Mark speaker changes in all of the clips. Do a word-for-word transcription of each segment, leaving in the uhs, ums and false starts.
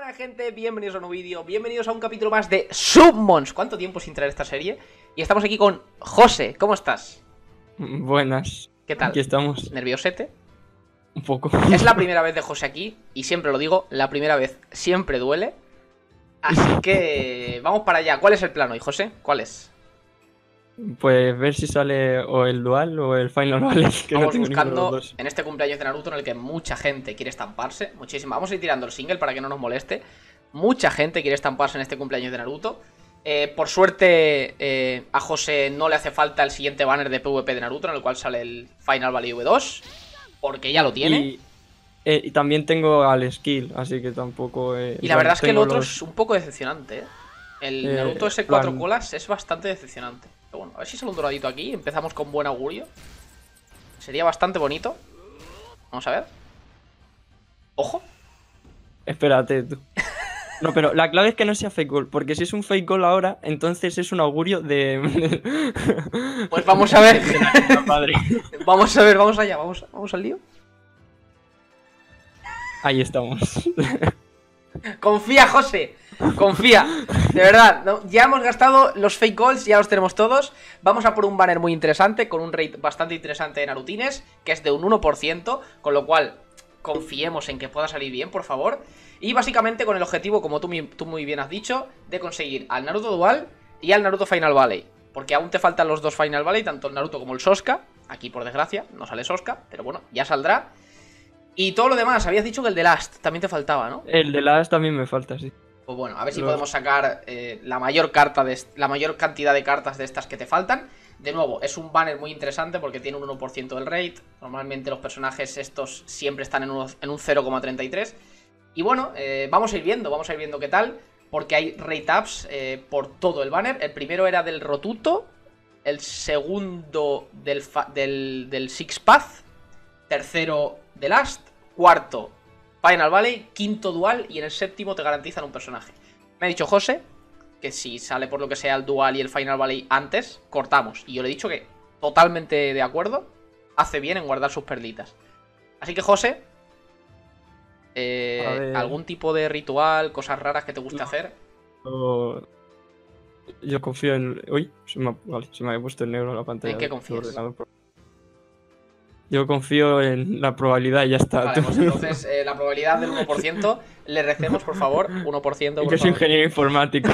Speaker 1: Buena gente, bienvenidos a un nuevo vídeo, bienvenidos a un capítulo más de Summons. ¿Cuánto tiempo sin traer esta serie? Y estamos aquí con José, ¿cómo estás?
Speaker 2: Buenas.
Speaker 1: ¿Qué tal?
Speaker 2: Aquí estamos.
Speaker 1: ¿Nerviosete?
Speaker 2: Un poco.
Speaker 1: Es la primera vez de José aquí, y siempre lo digo, la primera vez siempre duele. Así que vamos para allá. ¿Cuál es el plan hoy, José? ¿Cuál es?
Speaker 2: Pues ver si sale o el dual o el final vale. Que
Speaker 1: Vamos
Speaker 2: no tengo ninguno de
Speaker 1: buscando
Speaker 2: los dos.
Speaker 1: en este cumpleaños de Naruto en el que mucha gente quiere estamparse. Muchísima. Vamos a ir tirando el single para que no nos moleste. Mucha gente quiere estamparse en este cumpleaños de Naruto. Eh, por suerte eh, a José no le hace falta el siguiente banner de PvP de Naruto, en el cual sale el Final Valley V dos, porque ya lo tiene.
Speaker 2: Y, eh, y también tengo al skill, así que tampoco. Eh,
Speaker 1: Y la verdad es que el
Speaker 2: tengo
Speaker 1: otro
Speaker 2: los-
Speaker 1: es un poco decepcionante, ¿eh? El
Speaker 2: Eh,
Speaker 1: Naruto ese cuatro
Speaker 2: plan-
Speaker 1: colas es bastante decepcionante. Pero bueno, a ver si sale un doradito aquí. Empezamos con buen augurio. Sería bastante bonito. Vamos a ver. Ojo.
Speaker 2: Espérate tú. No, pero la clave es que no sea fake goal, porque si es un fake goal ahora, entonces es un augurio de.
Speaker 1: Pues vamos a ver.
Speaker 2: de la madre.
Speaker 1: Vamos a ver, vamos allá. Vamos, vamos al lío.
Speaker 2: Ahí estamos.
Speaker 1: Confía, José. Confía. De verdad, ¿no? Ya hemos gastado los fake goals, ya los tenemos todos. Vamos a por un banner muy interesante, con un rate bastante interesante de Narutines, que es de un uno por ciento, con lo cual confiemos en que pueda salir bien, por favor. Y básicamente con el objetivo, como tú, tú muy bien has dicho, de conseguir al Naruto Dual y al Naruto Final Valley. Porque aún te faltan los dos Final Valley, tanto el Naruto como el Sasuke. Aquí, por desgracia, no sale Sasuke, pero bueno, ya saldrá. Y todo lo demás, habías dicho que el de Last también te faltaba, ¿no?
Speaker 2: El de las también me falta, sí.
Speaker 1: Pues bueno, a ver si
Speaker 2: Los-
Speaker 1: podemos sacar eh, la mayor carta de la mayor cantidad de cartas de estas que te faltan. De nuevo, es un banner muy interesante porque tiene un uno por ciento del rate. Normalmente los personajes estos siempre están en, uno, en un cero coma treinta y tres. Y bueno, eh, vamos a ir viendo, vamos a ir viendo qué tal. Porque hay rate ups eh, por todo el banner. El primero era del Rotuto. El segundo del, del, del Six Path. Tercero del Last. Cuarto Final Valley, quinto Dual, y en el séptimo te garantizan un personaje. Me ha dicho José que si sale por lo que sea el Dual y el Final Valley antes, cortamos. Y yo le he dicho que totalmente de acuerdo, hace bien en guardar sus perlitas. Así que José, eh,
Speaker 2: A ver.
Speaker 1: ¿algún tipo de ritual, cosas raras que te guste
Speaker 2: No.
Speaker 1: hacer?
Speaker 2: Yo, yo confío en. Uy, se me, ha... vale, se me había puesto en negro la pantalla.
Speaker 1: ¿En qué
Speaker 2: del
Speaker 1: confías?
Speaker 2: ordenador. Yo confío en la probabilidad y ya está.
Speaker 1: Vale, pues entonces eh, la probabilidad del uno por ciento, le recemos por favor, uno por ciento. Por
Speaker 2: Yo soy
Speaker 1: favor.
Speaker 2: ingeniero informático.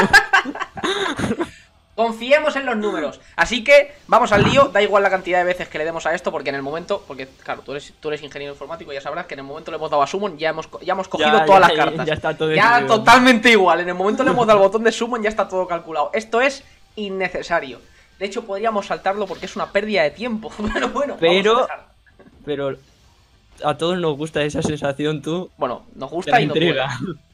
Speaker 1: Confiemos en los números. Así que vamos al lío. Da igual la cantidad de veces que le demos a esto, porque en el momento, porque claro, tú eres, tú eres ingeniero informático, ya sabrás que en el momento le hemos dado a Summon, ya hemos, ya hemos cogido
Speaker 2: Ya,
Speaker 1: todas
Speaker 2: ya,
Speaker 1: las cartas.
Speaker 2: Ya está todo
Speaker 1: Ya
Speaker 2: decidido.
Speaker 1: totalmente igual. En el momento le hemos dado al botón de Summon, ya está todo calculado. Esto es innecesario. De hecho, podríamos saltarlo porque es una pérdida de tiempo. Bueno, bueno.
Speaker 2: Pero-
Speaker 1: vamos a dejar.
Speaker 2: Pero a todos nos gusta esa sensación, tú.
Speaker 1: Bueno, nos
Speaker 2: De
Speaker 1: gusta
Speaker 2: la
Speaker 1: y nos duele.
Speaker 2: intriga.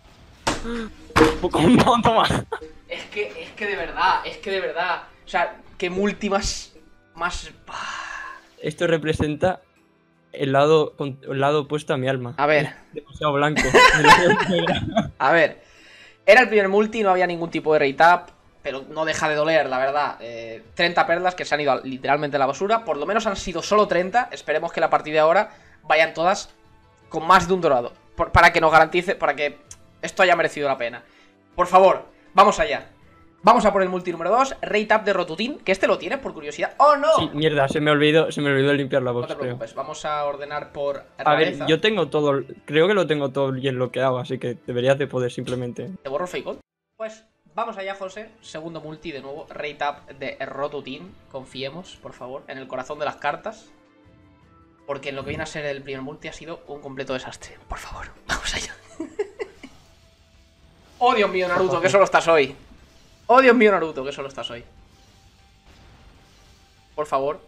Speaker 2: No, toma.
Speaker 1: Es que, es que de verdad, es que de verdad. O sea, que multi más. Más.
Speaker 2: Esto representa el lado, con- el lado opuesto a mi alma.
Speaker 1: A ver.
Speaker 2: Es demasiado blanco. Demasiado negra.
Speaker 1: A ver, era el primer multi, no había ningún tipo de rate up, pero no deja de doler, la verdad. Eh, treinta perlas que se han ido a- literalmente a la basura, por lo menos han sido solo treinta, esperemos que a partir de ahora vayan todas con más de un dorado, por- para que nos garantice, para que esto haya merecido la pena. Por favor, vamos allá. Vamos a por el multi número dos, rate up de Rotutin, que este lo tienes por curiosidad. ¡Oh, no!
Speaker 2: Sí, mierda, se me olvidó, se me olvidó limpiar la
Speaker 1: No
Speaker 2: box,
Speaker 1: te
Speaker 2: creo.
Speaker 1: preocupes, vamos a ordenar por
Speaker 2: A ver,
Speaker 1: rareza.
Speaker 2: yo tengo todo, creo que lo tengo todo bien bloqueado, así que deberías de poder simplemente.
Speaker 1: ¿Te borro el fake gold? Pues vamos allá, José. Segundo multi de nuevo. Rate up de Rotutin. Confiemos, por favor, en el corazón de las cartas. Porque en lo que viene a ser el primer multi ha sido un completo desastre. Por favor, vamos allá. Oh, Dios mío, Naruto, que solo estás hoy. Oh, Dios mío, Naruto, que solo estás hoy. Por favor.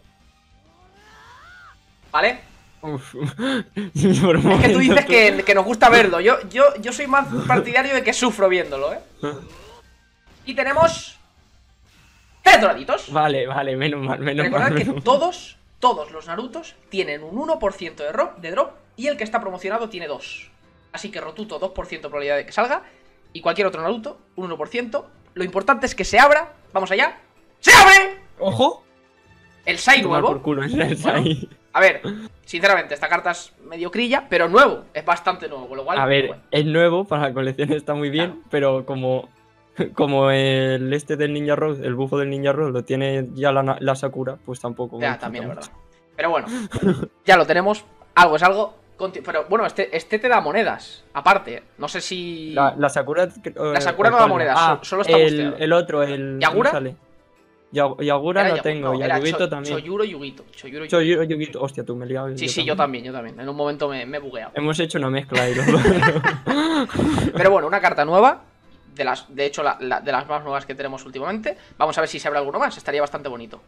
Speaker 1: ¿Vale?
Speaker 2: Uf.
Speaker 1: Es que tú dices que, que nos gusta verlo. Yo, yo, yo soy más partidario de que sufro viéndolo, ¿eh? Y tenemos tres doraditos.
Speaker 2: Vale, vale, menos mal, menos
Speaker 1: Recordad
Speaker 2: mal.
Speaker 1: que
Speaker 2: menos mal.
Speaker 1: todos, todos los Narutos tienen un uno por ciento de drop, de drop y el que está promocionado tiene dos. Así que Rotuto dos por ciento probabilidad de que salga y cualquier otro Naruto un uno por ciento. Lo importante es que se abra. Vamos allá. ¡Se abre!
Speaker 2: ¡Ojo!
Speaker 1: El Sai
Speaker 2: Tomar
Speaker 1: nuevo.
Speaker 2: por culo, es el
Speaker 1: Bueno,
Speaker 2: Sai.
Speaker 1: a ver, sinceramente, esta carta es medio crilla, pero nuevo. Es bastante nuevo, con lo cual.
Speaker 2: A ver,
Speaker 1: bueno.
Speaker 2: es nuevo, para la colección está muy bien,
Speaker 1: Claro.
Speaker 2: pero como, como el este del Ninja Rose, el bufo del Ninja Rose lo tiene ya la, la Sakura, pues tampoco.
Speaker 1: Ya,
Speaker 2: me
Speaker 1: también es
Speaker 2: importa
Speaker 1: verdad.
Speaker 2: mucho.
Speaker 1: Pero bueno, ya lo tenemos. Algo es algo. Conti- Pero bueno, este, este te da monedas. Aparte, no sé si.
Speaker 2: La, la Sakura.
Speaker 1: La Sakura no da monedas,
Speaker 2: Ah,
Speaker 1: so- solo está
Speaker 2: el,
Speaker 1: busteado.
Speaker 2: el otro, el.
Speaker 1: ¿Yagura?
Speaker 2: ¿cómo sale? Ya- Yagura
Speaker 1: Era
Speaker 2: no
Speaker 1: Yagu-
Speaker 2: tengo,
Speaker 1: no, era
Speaker 2: Yagubito
Speaker 1: Cho-
Speaker 2: también.
Speaker 1: Choyuro y Yugito. Choyuro y
Speaker 2: Choyuro, Yugito. Hostia, tú me he liado.
Speaker 1: Sí, sí, yo también, yo también. En un momento me, me he bugueado.
Speaker 2: Hemos hecho una mezcla ahí.
Speaker 1: Pero bueno, una carta nueva. De las, de hecho, la, la- de las más nuevas que tenemos últimamente. Vamos a ver si se abre alguno más. Estaría bastante bonito.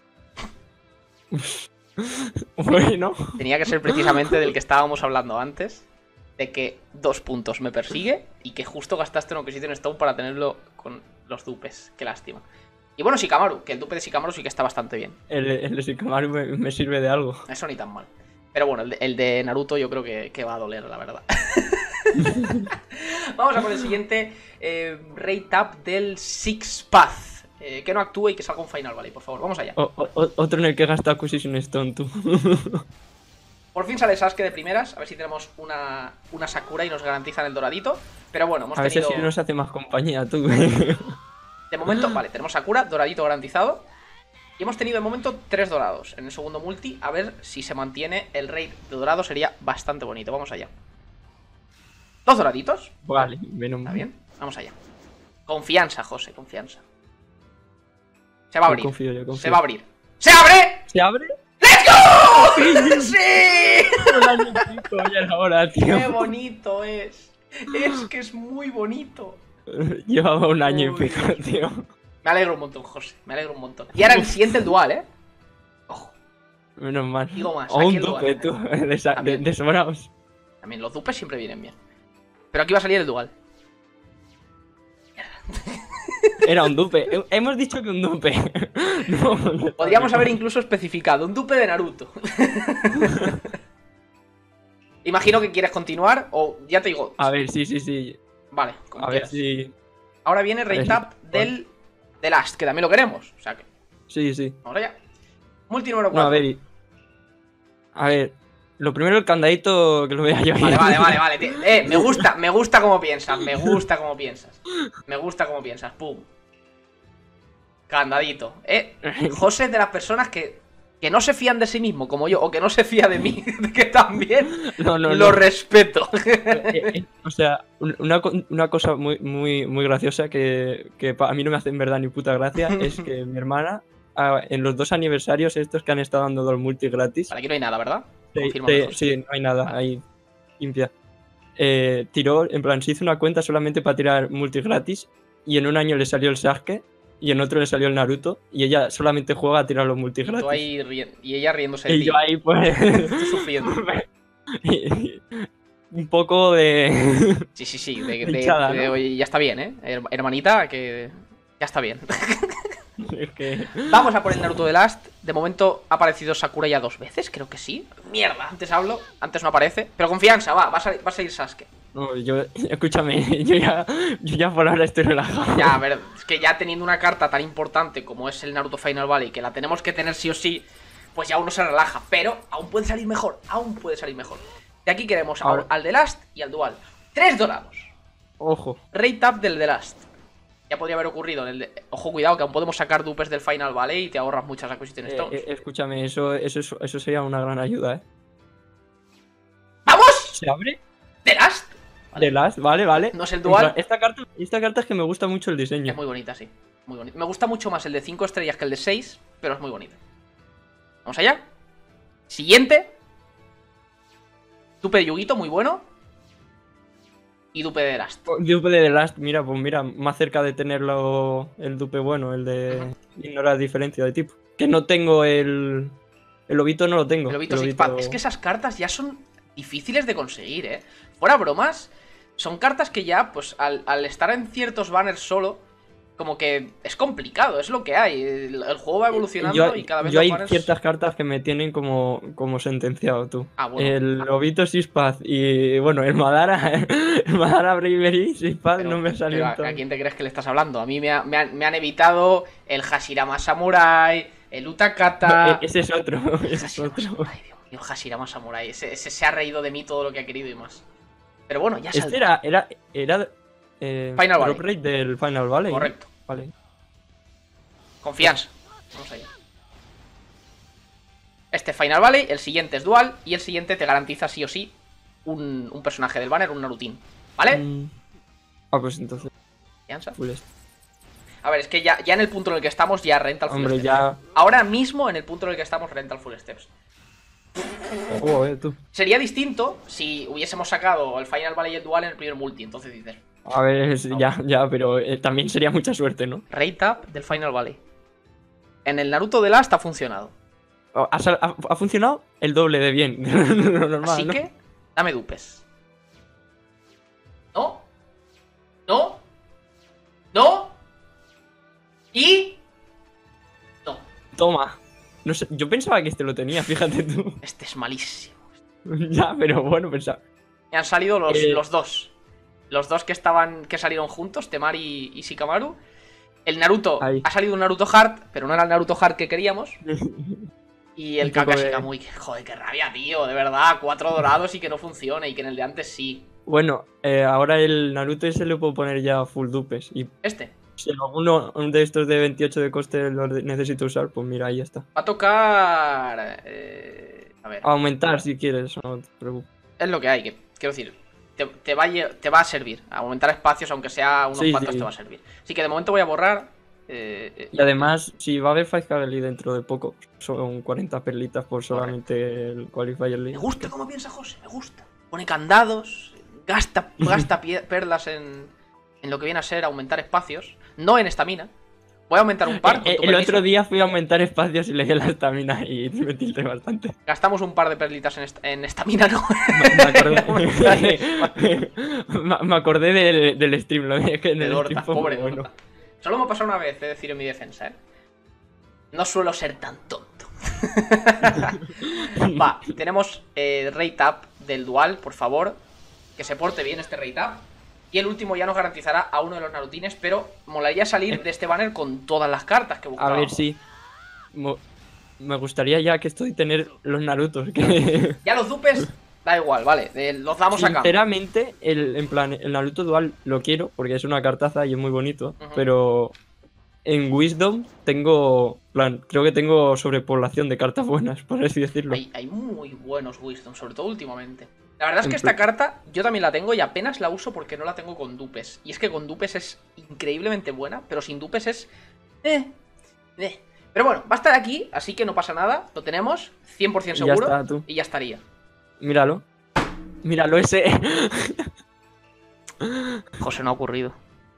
Speaker 2: Bueno.
Speaker 1: Tenía que ser precisamente del que estábamos hablando antes. De que dos puntos me persigue. Y que justo gastaste un Acquisition Stone para tenerlo con los dupes. Qué lástima. Y bueno, Shikamaru. Que el dupe de Shikamaru sí que está bastante bien.
Speaker 2: El, el de Shikamaru me, me sirve de algo.
Speaker 1: Eso ni tan mal. Pero bueno, el de, el de Naruto yo creo que, que va a doler, la verdad. Vamos a por el siguiente eh, Rate Up del Six Path. Eh, que no actúe y que salga un Final Valley, por favor. Vamos allá.
Speaker 2: O- o- otro en el que gasta Acquisition Stone, tú.
Speaker 1: Por fin sale Sasuke de primeras. A ver si tenemos una, una Sakura y nos garantizan el doradito. Pero bueno, hemos
Speaker 2: A ver
Speaker 1: tenido...
Speaker 2: si nos hace más compañía, tú.
Speaker 1: De momento, vale, tenemos Sakura, doradito garantizado. Y hemos tenido de momento tres dorados en el segundo multi. A ver si se mantiene el rate de dorado. Sería bastante bonito. Vamos allá. Dos doraditos.
Speaker 2: Vale, menos
Speaker 1: ¿Está
Speaker 2: mal.
Speaker 1: bien? Vamos allá. Confianza, José, confianza. Se va a
Speaker 2: Yo
Speaker 1: abrir.
Speaker 2: confío, yo confío.
Speaker 1: Se va a abrir. ¡Se abre!
Speaker 2: ¿Se abre?
Speaker 1: ¡Let's go! ¡Sí!
Speaker 2: Un año y pico, ya era hora, tío.
Speaker 1: ¡Qué bonito es! Es que es muy bonito.
Speaker 2: Llevaba un año
Speaker 1: Uy.
Speaker 2: y pico, tío.
Speaker 1: Me alegro un montón, José. Me alegro un montón. Y ahora el siguiente, el dual, ¿eh? Ojo.
Speaker 2: Menos mal.
Speaker 1: Digo más,
Speaker 2: O
Speaker 1: aquí
Speaker 2: un
Speaker 1: el
Speaker 2: dupe,
Speaker 1: dual.
Speaker 2: tú. De, esa- de,
Speaker 1: También.
Speaker 2: de sobraos.
Speaker 1: También los dupes siempre vienen bien. Pero aquí va a salir el dual.
Speaker 2: Era un dupe. He- Hemos dicho que un dupe. No, no
Speaker 1: Podríamos
Speaker 2: está
Speaker 1: haber
Speaker 2: bien.
Speaker 1: incluso especificado un dupe de Naruto. Imagino que quieres continuar o ya te digo.
Speaker 2: A ver, sí, sí, sí.
Speaker 1: Vale, como
Speaker 2: A ver
Speaker 1: quieras.
Speaker 2: si.
Speaker 1: Ahora viene
Speaker 2: A ver
Speaker 1: rate
Speaker 2: si-
Speaker 1: up del, del Last, que también lo queremos. O sea que,
Speaker 2: Sí, sí.
Speaker 1: ahora ya. Multi número
Speaker 2: No,
Speaker 1: cuatro.
Speaker 2: a ver. y- A ver. Lo primero el candadito que lo vea yo.
Speaker 1: Vale, vale, vale, vale. Te- Eh, me gusta, me gusta cómo piensas, me gusta cómo piensas. Me gusta cómo piensas, pum. Candadito. Eh, José es de las personas que, que no se fían de sí mismo, como yo, o que no se fía de mí, que también
Speaker 2: No, no,
Speaker 1: lo
Speaker 2: no.
Speaker 1: respeto.
Speaker 2: Eh, eh, O sea, un- una, co- una cosa muy, muy, muy graciosa que, que pa- a mí no me hace en verdad ni puta gracia es que mi hermana, ah, en los dos aniversarios estos que han estado dando dos multi gratis,
Speaker 1: Vale, aquí no hay nada, ¿verdad?
Speaker 2: sí,
Speaker 1: Confírmame,
Speaker 2: sí,
Speaker 1: José.
Speaker 2: sí, no hay nada ahí limpia. Eh, tiró, en plan, se hizo una cuenta solamente para tirar multi gratis y en un año le salió el Sasuke y en otro le salió el Naruto y ella solamente juega a tirar los multi
Speaker 1: Y, tú
Speaker 2: gratis.
Speaker 1: ahí rien- y ella riéndose de
Speaker 2: Y
Speaker 1: ti.
Speaker 2: yo ahí pues
Speaker 1: Tú sufriendo.
Speaker 2: un poco de...
Speaker 1: Sí, sí, sí. De, de-
Speaker 2: Hinchada,
Speaker 1: de-
Speaker 2: ¿no?
Speaker 1: oye, ya está bien, ¿eh? Her- Hermanita, que ya está bien.
Speaker 2: es que...
Speaker 1: Vamos a por el Naruto de Last. De momento ha aparecido Sakura ya dos veces, creo que sí. Mierda, antes hablo, antes no aparece. Pero confianza, va, va a salir, va a salir Sasuke.
Speaker 2: No, yo, escúchame, yo ya, yo ya por ahora estoy relajado.
Speaker 1: Ya, a ver, es que ya teniendo una carta tan importante como es el Naruto Final Valley, que la tenemos que tener sí o sí, pues ya uno se relaja. Pero aún puede salir mejor, aún puede salir mejor. De aquí queremos
Speaker 2: Ahora.
Speaker 1: al The Last y al Dual. Tres dorados.
Speaker 2: Ojo.
Speaker 1: Rate up del The Last. Ya podría haber ocurrido en el de... Ojo, cuidado, que aún podemos sacar dupes del Final Valley y te ahorras muchas Acquisition
Speaker 2: Eh,
Speaker 1: Stones.
Speaker 2: eh, escúchame, eso, eso, es- eso sería una gran ayuda, ¿eh?
Speaker 1: ¡Vamos!
Speaker 2: ¿Se abre?
Speaker 1: The Last. Vale.
Speaker 2: The Last, vale, vale.
Speaker 1: No es el
Speaker 2: En
Speaker 1: dual.
Speaker 2: plan, Esta carta, esta carta es que me gusta mucho el diseño.
Speaker 1: Es muy bonita, sí. Muy bonita. Me gusta mucho más el de cinco estrellas que el de seis, pero es muy bonito. Vamos allá. Siguiente. Dupe de Yugito, muy bueno. Y dupe de Last.
Speaker 2: Dupe de The Last, mira, pues mira, más cerca de tenerlo el dupe bueno, el de ignorar diferencia de tipo. Que no tengo el... El lobito no lo tengo.
Speaker 1: El Lobito Six Pack. Es que esas cartas ya son difíciles de conseguir, ¿eh? Fuera bromas, son cartas que ya, pues al, al estar en ciertos banners solo, como que es complicado, es lo que hay. El, el juego va evolucionando
Speaker 2: Yo,
Speaker 1: y cada vez
Speaker 2: yo
Speaker 1: los
Speaker 2: hay
Speaker 1: banners-
Speaker 2: ciertas cartas que me tienen como, como sentenciado, tú.
Speaker 1: Ah, bueno.
Speaker 2: El Lobito Sispath y, bueno, el Madara, el Madara Bravery Sispath
Speaker 1: Pero,
Speaker 2: no me salió
Speaker 1: pero
Speaker 2: en
Speaker 1: ¿a,
Speaker 2: todo.
Speaker 1: a quién te crees que le estás hablando? A mí me, ha- me han, me han evitado el Hashirama Samurai, el Utakata...
Speaker 2: E- Ese es otro,
Speaker 1: El
Speaker 2: ese es
Speaker 1: Hashirama
Speaker 2: otro.
Speaker 1: Samurai, Dios mío, el Hashirama Samurai. Ese, ese se ha reído de mí todo lo que ha querido y más. Pero bueno, ya
Speaker 2: Este
Speaker 1: saldrá.
Speaker 2: era, era, era eh,
Speaker 1: Final
Speaker 2: drop
Speaker 1: Valley.
Speaker 2: rate del Final Valley, ¿no?
Speaker 1: Correcto.
Speaker 2: Vale.
Speaker 1: Confianza. Vamos allá. Este Final Valley, el siguiente es Dual y el siguiente te garantiza sí o sí un, un personaje del banner, un Narutín. ¿Vale?
Speaker 2: Mm. Ah, pues entonces,
Speaker 1: Confianza.
Speaker 2: full este.
Speaker 1: A ver, es que ya, ya en el punto en el que estamos ya renta el full
Speaker 2: Hombre,
Speaker 1: steps.
Speaker 2: ya.
Speaker 1: Ahora mismo en el punto en el que estamos renta el full steps.
Speaker 2: Oh, eh, tú.
Speaker 1: Sería distinto si hubiésemos sacado el Final Valley y el Dual en el primer multi. Entonces dices,
Speaker 2: A ver, es- ya, ya, pero eh, también sería mucha suerte, ¿no?
Speaker 1: rate up del Final Valley. En el Naruto de Last ha funcionado.
Speaker 2: Oh, Ha, sal- ha- ha funcionado el doble de bien. Lo normal,
Speaker 1: Así
Speaker 2: ¿no?
Speaker 1: que, dame dupes. ¿No? ¿No? ¿No? ¿Y? No.
Speaker 2: Toma. No sé, yo pensaba que este lo tenía, fíjate tú.
Speaker 1: Este es malísimo.
Speaker 2: Ya, pero bueno, pensaba.
Speaker 1: Me han salido los,
Speaker 2: Eh.
Speaker 1: los dos. Los dos que estaban. Que salieron juntos, Temari y Shikamaru. El Naruto.
Speaker 2: Ahí.
Speaker 1: Ha salido un Naruto Hard, pero no era el Naruto Hard que queríamos. Y el
Speaker 2: Un poco
Speaker 1: Kakashi
Speaker 2: de-
Speaker 1: Kamui. Joder, qué rabia, tío. De verdad. Cuatro dorados y que no funcione. Y que en el de antes sí.
Speaker 2: Bueno, eh, ahora el Naruto ese le puedo poner ya full dupes. Y
Speaker 1: Este.
Speaker 2: si alguno un de estos de veintiocho de coste lo de- necesito usar, pues mira, ahí está.
Speaker 1: Va a tocar. eh, a ver.
Speaker 2: Aumentar si quieres, no te preocupes.
Speaker 1: Es lo que hay. Que, quiero decir. Te, te va a, lle- te va a servir. Aumentar espacios, aunque sea unos
Speaker 2: Sí,
Speaker 1: cuantos,
Speaker 2: sí.
Speaker 1: te va a servir. Así que de momento voy a borrar. eh, eh,
Speaker 2: Y además, si va a haber Fight League dentro de poco, son cuarenta perlitas por solamente el Qualifier
Speaker 1: Me
Speaker 2: League.
Speaker 1: gusta cómo piensa José, me gusta. Pone candados, gasta, gasta pie- perlas en, en lo que viene a ser aumentar espacios. No en estamina. Voy a aumentar un par. con
Speaker 2: Eh,
Speaker 1: tu
Speaker 2: el
Speaker 1: permiso.
Speaker 2: otro día fui a aumentar espacios y le di la estamina y me tilté bastante.
Speaker 1: Gastamos un par de perlitas en est- en estamina, ¿no?
Speaker 2: Me, me acordé, me, me acordé del, del stream, lo dije que en
Speaker 1: De
Speaker 2: el
Speaker 1: Dorta,
Speaker 2: stream fue muy
Speaker 1: pobre
Speaker 2: bueno.
Speaker 1: Dorta. Solo me ha pasado una vez, he de decir en mi defensa, ¿eh? No suelo ser tan tonto. Va, tenemos eh, rate up del dual, por favor. Que se porte bien este rate up. Y el último ya nos garantizará a uno de los Narutines, pero molaría salir de este banner con todas las cartas que
Speaker 2: A
Speaker 1: buscábamos.
Speaker 2: ver si. mo- Me gustaría ya que estoy tener los Narutos. Que
Speaker 1: Ya los dupes, da igual, vale, eh, los damos a cambio.
Speaker 2: sinceramente, el, en plan, el Naruto Dual lo quiero porque es una cartaza y es muy bonito.
Speaker 1: Ujú.
Speaker 2: Pero en Wisdom tengo. Plan, creo que tengo sobrepoblación de cartas buenas, por así decirlo.
Speaker 1: Hay, hay muy buenos Wisdom, sobre todo últimamente. La verdad es que
Speaker 2: En
Speaker 1: esta
Speaker 2: pl-
Speaker 1: carta yo también la tengo y apenas la uso porque no la tengo con dupes. Y es que con dupes es increíblemente buena, pero sin dupes es... Eh, eh. Pero bueno, va a estar aquí, así que no pasa nada. Lo tenemos, cien por ciento
Speaker 2: Y ya
Speaker 1: seguro.
Speaker 2: está, tú.
Speaker 1: Y ya estaría.
Speaker 2: Míralo. Míralo ese.
Speaker 1: José, no ha ocurrido.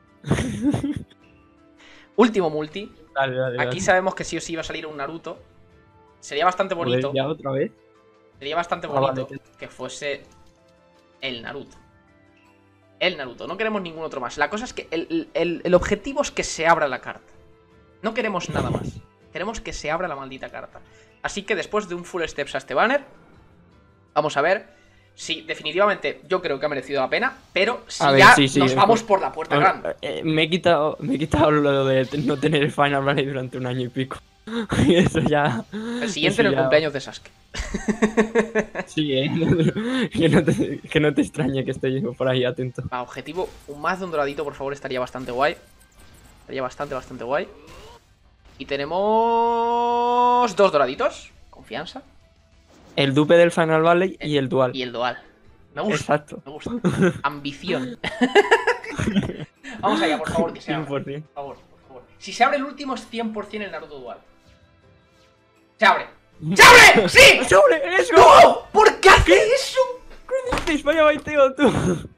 Speaker 1: Último multi.
Speaker 2: Dale, dale, dale.
Speaker 1: Aquí sabemos que sí o sí va a salir un Naruto. Sería bastante
Speaker 2: Joder,
Speaker 1: bonito.
Speaker 2: ya otra vez.
Speaker 1: Sería bastante
Speaker 2: Ah,
Speaker 1: bonito
Speaker 2: vale.
Speaker 1: que fuese el Naruto. El Naruto. No queremos ningún otro más. La cosa es que el, el- el objetivo es que se abra la carta. No queremos nada más. Queremos que se abra la maldita carta. Así que después de un full steps a este banner, vamos a ver si definitivamente yo creo que ha merecido la pena. Pero si
Speaker 2: A ver,
Speaker 1: ya
Speaker 2: sí, sí,
Speaker 1: nos
Speaker 2: eh,
Speaker 1: vamos
Speaker 2: pues-
Speaker 1: por la puerta
Speaker 2: Bueno,
Speaker 1: grande.
Speaker 2: eh, me he quitado, me he quitado lo de no tener el Final Valley durante un año y pico. Y eso ya.
Speaker 1: El siguiente
Speaker 2: eso
Speaker 1: en el
Speaker 2: ya-
Speaker 1: cumpleaños de Sasuke.
Speaker 2: Sí, eh. que, no te, que no te extrañe que esté yo por ahí atento.
Speaker 1: Va, objetivo, un más de un doradito, por favor, estaría bastante guay. Estaría bastante, bastante guay. Y tenemos dos doraditos. Confianza.
Speaker 2: El dupe del Final Valley y el dual.
Speaker 1: Y el dual. Me gusta.
Speaker 2: Exacto.
Speaker 1: Me gusta. Ambición. Vamos allá, por favor, que se abra.
Speaker 2: cien por cien.
Speaker 1: Por favor, por favor. Si se abre el último es cien por cien el Naruto dual. Se abre. ¡Se abre! ¡Sí!
Speaker 2: ¡Sobre! ¡Eso!
Speaker 1: ¡No! ¿Por qué hace eso?
Speaker 2: ¿Qué dices? Vaya baiteo, tú.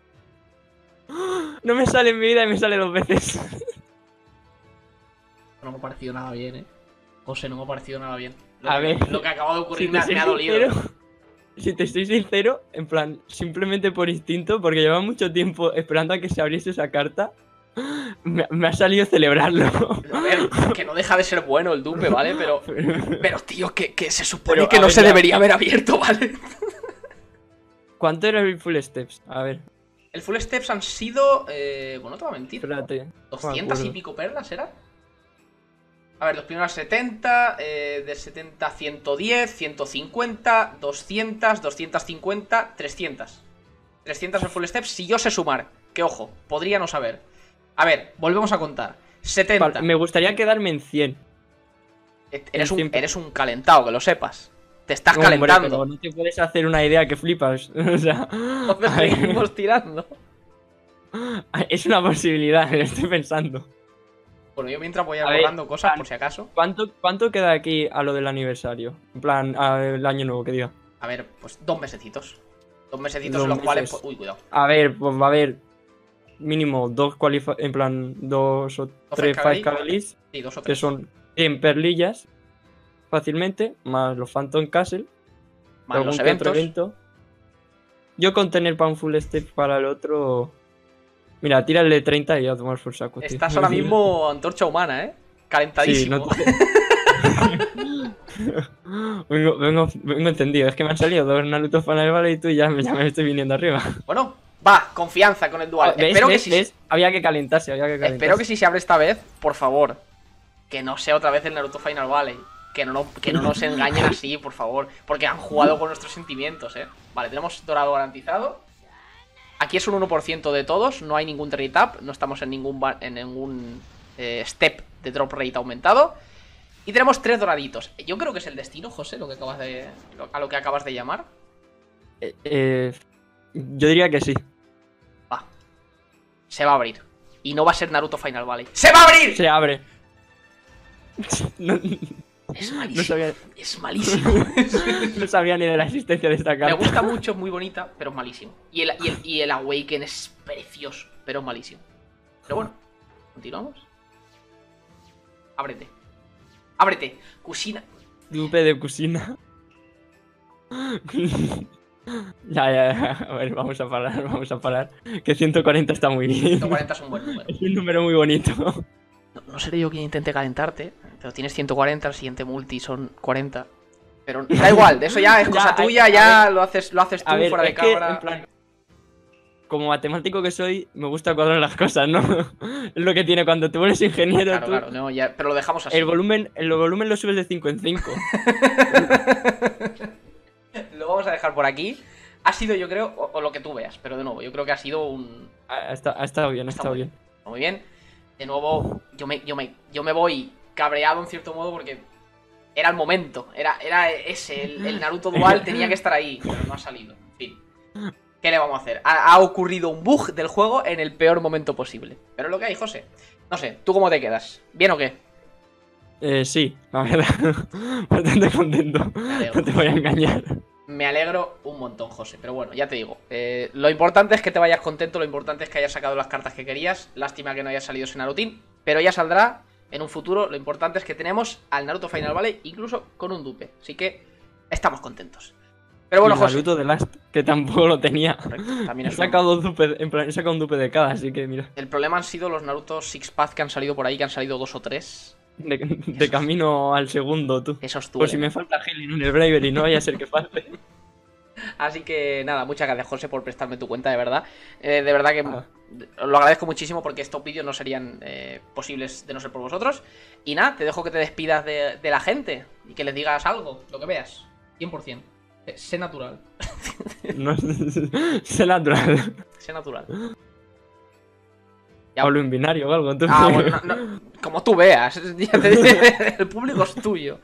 Speaker 2: No me sale en mi vida y me sale dos veces.
Speaker 1: No me ha parecido nada bien, eh. José, no me ha parecido nada bien. Lo
Speaker 2: A
Speaker 1: que,
Speaker 2: ver,
Speaker 1: Lo que acaba de ocurrir
Speaker 2: Si
Speaker 1: me,
Speaker 2: te
Speaker 1: ha-
Speaker 2: soy
Speaker 1: me ha dolido.
Speaker 2: sincero, si te estoy sincero, en plan, simplemente por instinto, porque llevaba mucho tiempo esperando a que se abriese esa carta, Me, me ha salido celebrarlo.
Speaker 1: A ver, que no deja de ser bueno el dupe, ¿vale? Pero, pero tío, que, que se supone
Speaker 2: Pero,
Speaker 1: que
Speaker 2: a
Speaker 1: no
Speaker 2: ver,
Speaker 1: se
Speaker 2: ya.
Speaker 1: debería haber abierto, ¿vale?
Speaker 2: ¿Cuánto era el full steps? A ver,
Speaker 1: El full steps han sido... Eh, bueno, te voy a mentir.
Speaker 2: espérate. No me
Speaker 1: ¿doscientas y
Speaker 2: acuerdo.
Speaker 1: pico perlas era? A ver, los primeros setenta, eh, de setenta a ciento diez, ciento cincuenta, doscientos, doscientos cincuenta, trescientos. trescientos el full steps si yo sé sumar. Que ojo, podría no saber. A ver, volvemos a contar. setenta.
Speaker 2: Pa- Me gustaría quedarme en cien.
Speaker 1: Eres un,
Speaker 2: cien.
Speaker 1: eres un calentado, que lo sepas. Te estás
Speaker 2: Hombre,
Speaker 1: calentando.
Speaker 2: pero no te puedes hacer una idea que flipas. O sea,
Speaker 1: Entonces
Speaker 2: a ver,
Speaker 1: seguimos tirando.
Speaker 2: es una posibilidad, lo estoy pensando.
Speaker 1: Bueno, yo mientras voy a
Speaker 2: A ver,
Speaker 1: borrando cosas
Speaker 2: plan-
Speaker 1: por si acaso.
Speaker 2: ¿Cuánto, ¿Cuánto queda aquí a lo del aniversario? En plan, al año nuevo, que diga.
Speaker 1: A ver, pues dos mesecitos. Dos mesecitos
Speaker 2: Dos
Speaker 1: en los cuales...
Speaker 2: meses.
Speaker 1: pues- uy, cuidado.
Speaker 2: A ver, pues va a haber mínimo dos qualifi- en plan, dos o tres
Speaker 1: Cavalry.
Speaker 2: five Cavaliers,
Speaker 1: Sí, dos o
Speaker 2: que
Speaker 1: tres.
Speaker 2: son cien perlillas fácilmente, más los Phantom Castle,
Speaker 1: Más
Speaker 2: algún
Speaker 1: los
Speaker 2: que otro
Speaker 1: eventos.
Speaker 2: evento. Yo con tener para un full step para el otro. Mira, tírale treinta y ya tomamos por saco, tío.
Speaker 1: Estás ahora mismo antorcha humana, ¿eh? Calentadísimo.
Speaker 2: Sí, vengo, vengo, vengo entendido, es que me han salido dos Naruto Final Valley y tú y ya, me- ya me estoy viniendo arriba.
Speaker 1: Bueno, va, confianza con el dual.
Speaker 2: ¿Ves,
Speaker 1: Espero,
Speaker 2: ves,
Speaker 1: que si,
Speaker 2: ves? Había que calentarse, había que calentarse.
Speaker 1: espero que si se abre esta vez, por favor, que no sea otra vez el Naruto Final Valley. Que no, no- que no nos engañen así, por favor. Porque han jugado con nuestros sentimientos, ¿eh? Vale, tenemos dorado garantizado. Aquí es un uno por ciento de todos, no hay ningún trade up, no estamos en ningún, ba- en ningún eh, step de drop rate aumentado. Y tenemos tres doraditos. Yo creo que es el destino, José, lo que acabas de, lo- a lo que acabas de llamar.
Speaker 2: Eh, eh, yo diría que sí.
Speaker 1: Va. Se va a abrir. Y no va a ser Naruto Final Valley. ¡Se va a abrir!
Speaker 2: Se abre. No,
Speaker 1: Es
Speaker 2: no
Speaker 1: malísimo.
Speaker 2: sabía,
Speaker 1: Es malísimo.
Speaker 2: no sabía ni de la existencia de esta
Speaker 1: Me
Speaker 2: carta.
Speaker 1: gusta mucho, es muy bonita, pero es malísimo. Y el, y, el, y el Awaken es precioso, pero es malísimo. Pero bueno, continuamos. Ábrete. Ábrete. Kusina.
Speaker 2: Dupe de cocina. Ya, ya, ya. A ver, vamos a parar, vamos a parar. Que ciento cuarenta está muy bien.
Speaker 1: ciento cuarenta es un buen número.
Speaker 2: Es un número muy bonito.
Speaker 1: No, no seré yo quien intente calentarte, pero tienes ciento cuarenta, el siguiente multi son cuarenta. Pero da igual, de eso ya es cosa
Speaker 2: Ya,
Speaker 1: tuya,
Speaker 2: a
Speaker 1: ya
Speaker 2: ver.
Speaker 1: lo haces, lo haces tú
Speaker 2: A ver,
Speaker 1: fuera de
Speaker 2: es que,
Speaker 1: cámara.
Speaker 2: en plan, como matemático que soy, me gusta cuadrar las cosas, ¿no? Es lo que tiene cuando tú eres ingeniero.
Speaker 1: Claro,
Speaker 2: tú,
Speaker 1: claro, no, ya, pero lo dejamos así.
Speaker 2: el volumen, el volumen lo subes de cinco en cinco.
Speaker 1: Lo vamos a dejar por aquí. Ha sido, yo creo, o, o lo que tú veas, pero de nuevo, yo creo que ha sido un...
Speaker 2: Ha, ha estado- ha estado bien, ha
Speaker 1: Está
Speaker 2: estado
Speaker 1: muy
Speaker 2: bien.
Speaker 1: Muy bien. De nuevo, yo me, yo me, yo me voy cabreado en cierto modo porque era el momento. Era, era ese, el, el Naruto Dual tenía que estar ahí, pero no ha salido. En fin. ¿Qué le vamos a hacer? Ha, ha ocurrido un bug del juego en el peor momento posible. Pero es lo que hay, José. No sé, ¿tú cómo te quedas? ¿Bien o qué?
Speaker 2: Eh, sí, la verdad. Bastante contento.
Speaker 1: alegro.
Speaker 2: No te voy a engañar.
Speaker 1: Me alegro un montón, José. Pero bueno, ya te digo. eh, lo importante es que te vayas contento. Lo importante es que hayas sacado las cartas que querías. Lástima que no haya salido ese Narutín. Pero ya saldrá en un futuro. Lo importante es que tenemos al Naruto Final Valley, incluso con un dupe. Así que estamos contentos. Pero bueno,
Speaker 2: Y
Speaker 1: José.
Speaker 2: Naruto de Last, que tampoco lo tenía.
Speaker 1: Correcto, también
Speaker 2: He
Speaker 1: es un-
Speaker 2: sacado, dos dupe, en plan, he sacado un dupe de cada, así que mira.
Speaker 1: El problema han sido los Naruto Six Path que han salido por ahí, que han salido dos o tres.
Speaker 2: De, de camino al segundo, tú.
Speaker 1: Esos
Speaker 2: Pues si
Speaker 1: duelen.
Speaker 2: me falta Healing en el Bravery, no vaya a ser que falte.
Speaker 1: Así que nada, muchas gracias, José, por prestarme tu cuenta, de verdad. Eh, de verdad que
Speaker 2: Ah.
Speaker 1: lo agradezco muchísimo porque estos vídeos no serían eh, posibles de no ser por vosotros. Y nada, te dejo que te despidas de, de la gente y que les digas algo, lo que veas. cien por ciento. Eh, Sé natural.
Speaker 2: No, sé natural.
Speaker 1: Sé natural. Ya.
Speaker 2: Hablo en binario o algo, tú.
Speaker 1: Ah, bueno, no, no, como tú veas. Ya te digo, el público es tuyo.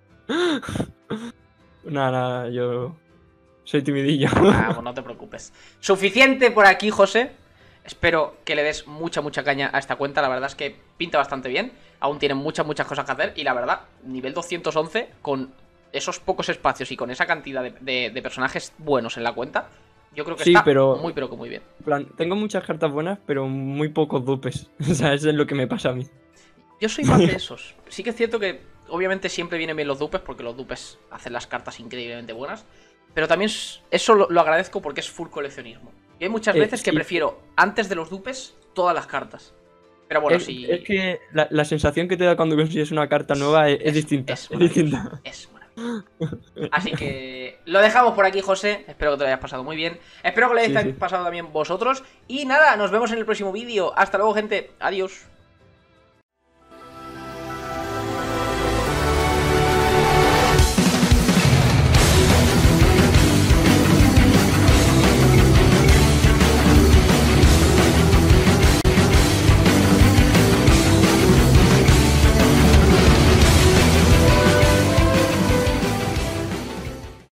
Speaker 2: Nada, nada, yo soy timidillo.
Speaker 1: Ah, pues no te preocupes. Suficiente por aquí, José. Espero que le des mucha, mucha caña a esta cuenta. La verdad es que pinta bastante bien. Aún tienen muchas, muchas cosas que hacer. Y la verdad, nivel doscientos once, con esos pocos espacios y con esa cantidad de, de- de personajes buenos en la cuenta, yo creo que
Speaker 2: Sí,
Speaker 1: está
Speaker 2: pero-
Speaker 1: muy, pero que muy bien.
Speaker 2: En plan, tengo muchas cartas buenas, pero muy pocos dupes. O sea, eso es lo que me pasa a mí.
Speaker 1: Yo soy más de esos. Sí que es cierto que obviamente siempre vienen bien los dupes, porque los dupes hacen las cartas increíblemente buenas. Pero también es- eso lo, lo agradezco porque es full coleccionismo. Y hay muchas
Speaker 2: Eh,
Speaker 1: veces que
Speaker 2: sí.
Speaker 1: prefiero, antes de los dupes, todas las cartas. Pero bueno,
Speaker 2: es,
Speaker 1: si...
Speaker 2: es que la, la sensación que te da cuando consigues una carta nueva es, es, es distinta.
Speaker 1: Es,
Speaker 2: es distinta.
Speaker 1: Es Así que lo dejamos por aquí, José. Espero que te lo hayas pasado muy bien. Espero que lo hayáis sí, sí. pasado también vosotros. Y nada, nos vemos en el próximo vídeo. Hasta luego, gente. Adiós.